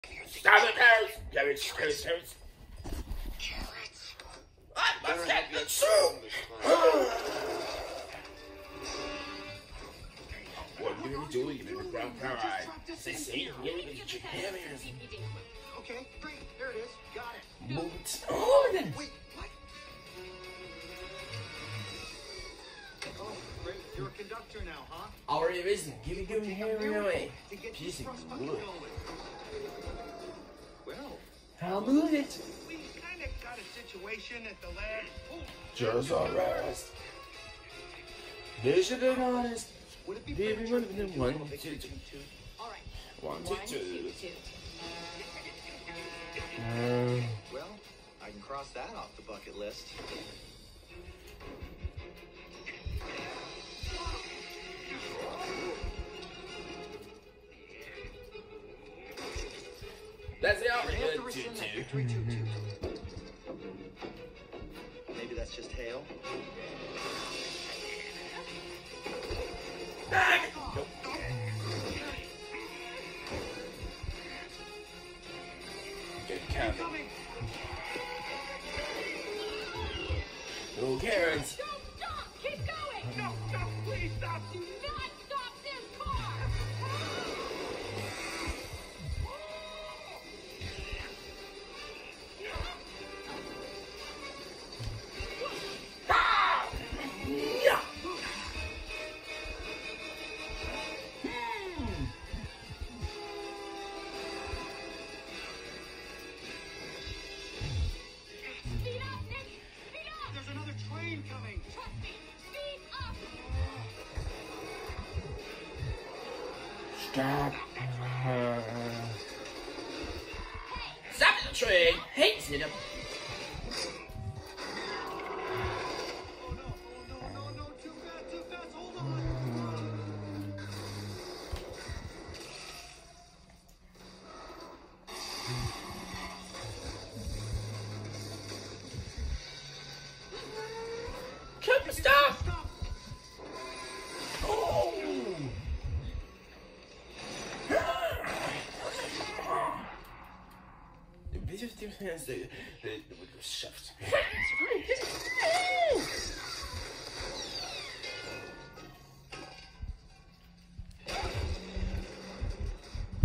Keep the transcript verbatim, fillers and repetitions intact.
Stop it, carrots! Carrots, carrots, carrots. I must get the soup! What are you doing, you little brown cow-eye? Say, say, you really gonna get your ham ears. Okay, great. There it is. Got it. Move it. Oh, then. Wait, what? Oh, great. You're a conductor now, huh? Already risen. Give me, give me, here, away. Piece of wood. Well, I'll move it. we kind of got a situation at the lab. Oh, Just all right. They should have been honest. would it be Baby, fair one, to two, do one, a big two, two, two? All right. one, two, One, two. two, two. Um, Well, I can cross that off the bucket list. that's the You have to already rescind that two, victory two. two two. Maybe that's just hail. Nope. Good count. No Karens. Don't stop! Keep going! No, stop! Please stop! Do not stop this car! Ah! Yeah. Hmm. Speed up, Nick! Speed up! There's another train coming. Trust me! Speed up! Stop. Stop the train. Hey, sit up. Oh no, oh no, no, no, too fast, too fast, hold on. Come stop. Stop. Oh. The biggest difference the the the shift.